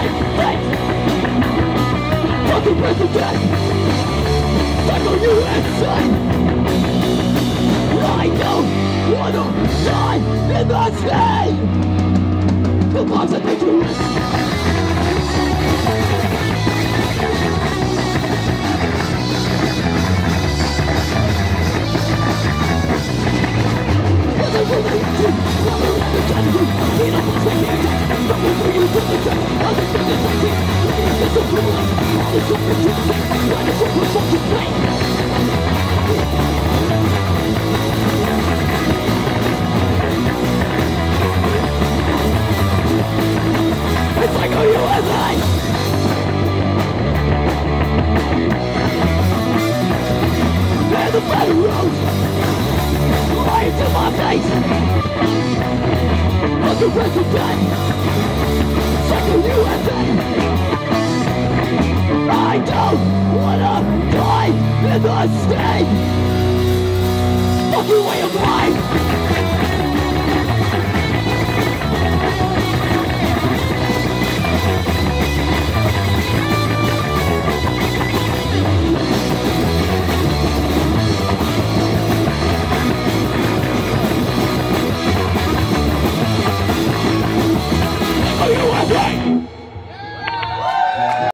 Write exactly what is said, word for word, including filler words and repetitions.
Fucking president, Psycho U S A. I don't wanna die in the state. The bombs are dangerous. What I really do, while we're at the jungle, we don't want to be attacked. But we're bringing to the track, other things are fighting. It's a problem, all the super juicy. Why the super fucking play? It's like a U S A. And the battle rose right to my face. Fucking president, Psycho U S A. I don't wanna die in the state. Fucking way of life.